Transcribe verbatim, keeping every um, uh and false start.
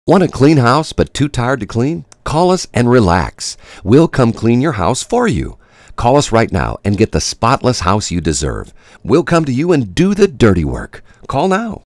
Want a clean house but too tired to clean? Call us and relax. We'll come clean your house for you. Call us right now and get the spotless house you deserve. We'll come to you and do the dirty work. Call now.